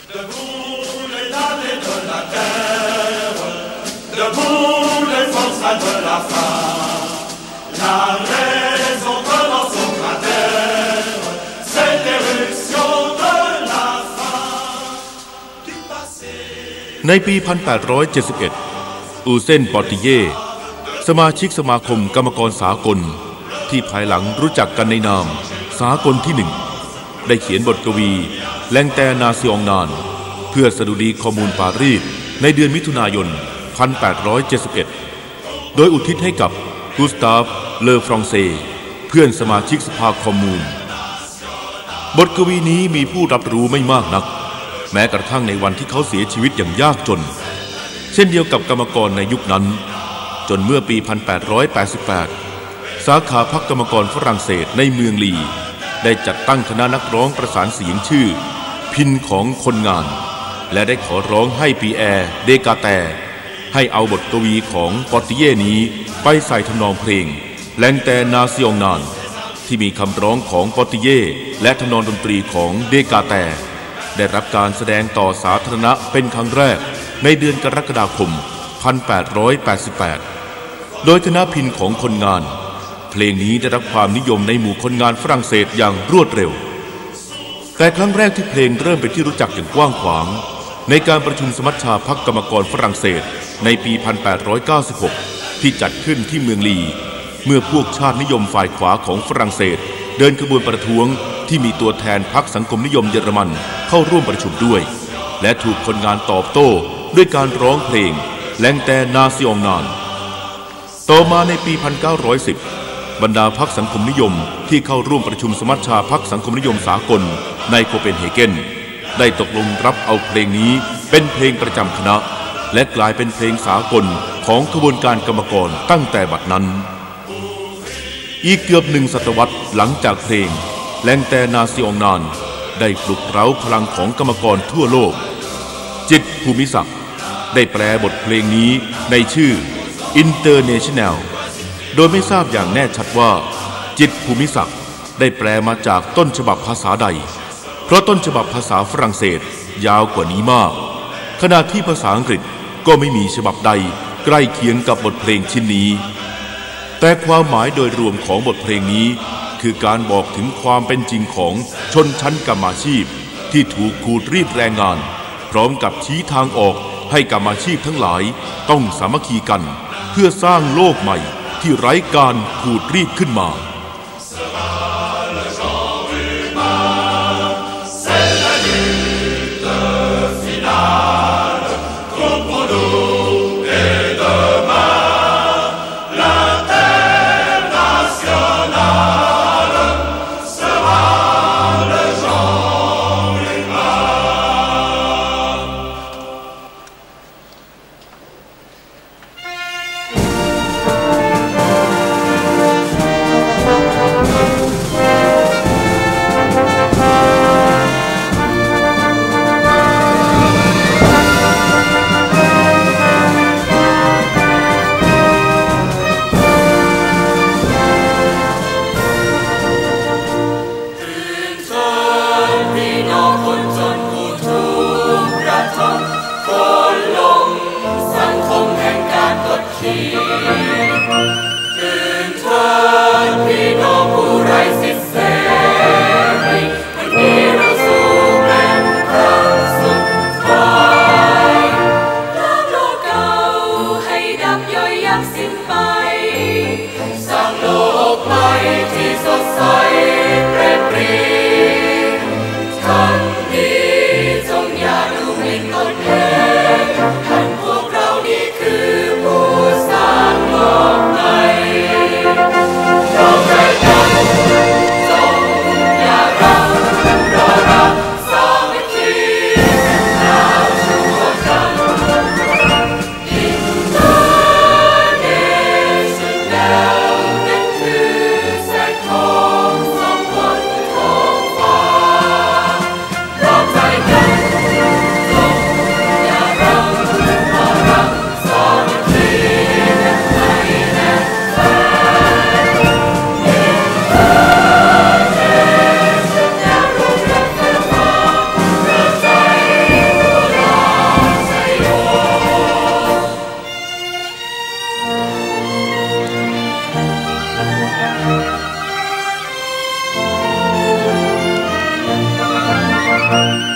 ในปี 1871 อูเซน ปอติเย่สมาชิกสมาคมกรรมกรสากลที่ภายหลังรู้จักกันในนามสากลที่1ได้เขียนบทกวีแลงแตนาซิองนานเพื่อสดุดีคอมูนปารีสในเดือนมิถุนายน 1871 โดยอุทิศให้กับกูสตาฟ เลอฟรองเซเพื่อนสมาชิกสภาคอมมูนบทกวีนี้มีผู้รับรู้ไม่มากนักแม้กระทั่งในวันที่เขาเสียชีวิตอย่างยากจนเช่นเดียวกับกรรมกรในยุคนั้นจนเมื่อปี 1888 สาขาพรรคกรรมกรฝรั่งเศสในเมืองลีได้จัดตั้งคณะนักร้องประสานเสียงชื่อพินของคนงานและได้ขอร้องให้ปีแอร์ เดกาแตให้เอาบทกวีของปอติเย่นี้ไปใส่ทำนองเพลงแลงแตนาซิองนานที่มีคำร้องของปอติเย่และทำนองดนตรีของเดกาแตได้รับการแสดงต่อสาธารณะเป็นครั้งแรกในเดือนกรกฎาคม 1888 โดยคณะพินของคนงานเพลงนี้ได้รับความนิยมในหมู่คนงานฝรั่งเศสอย่างรวดเร็วแต่ครั้งแรกที่เพลงเริ่มเป็นที่รู้จักอย่างกว้างขวางในการประชุมสมัชชาพรรคกรรมกรฝรั่งเศสในปี 1896 ที่จัดขึ้นที่เมืองลีเมื่อพวกชาตินิยมฝ่ายขวาของฝรั่งเศสเดินขบวนประท้วงที่มีตัวแทนพรรคสังคมนิยมเยอรมันเข้าร่วมประชุมด้วยและถูกคนงานตอบโต้ด้วยการร้องเพลงแลงแตนาซิองนานต่อมาในปี 1910 บรรดาพรรคสังคมนิยมที่เข้าร่วมประชุมสมัชชาพรรคสังคมนิยมสากลในโคเปนเฮเกนได้ตกลงรับเอาเพลงนี้เป็นเพลงประจำคณะและกลายเป็นเพลงสากลของขบวนการกรรมกรตั้งแต่บัดนั้นอีกเกือบ1 ศตวรรษหลังจากเพลงแลงแตนาซิองนานได้ปลุกเร้าพลังของกรรมกรทั่วโลกจิตร ภูมิศักดิ์ได้แปลบทเพลงนี้ในชื่อ International โดยไม่ทราบอย่างแน่ชัดว่าจิตร ภูมิศักดิ์ได้แปลมาจากต้นฉบับภาษาใดเพราะต้นฉบับภาษาฝรั่งเศสยาวกว่านี้มากขณะที่ภาษาอังกฤษก็ไม่มีฉบับใดใกล้เคียงกับบทเพลงชิ้นนี้แต่ความหมายโดยรวมของบทเพลงนี้คือการบอกถึงความเป็นจริงของชนชั้นกรรมาชีพที่ถูกขูดรีดแรงงานพร้อมกับชี้ทางออกให้กรรมาชีพทั้งหลายต้องสามัคคีกันเพื่อสร้างโลกใหม่ที่ไร้การขูดรีดขึ้นมาครับ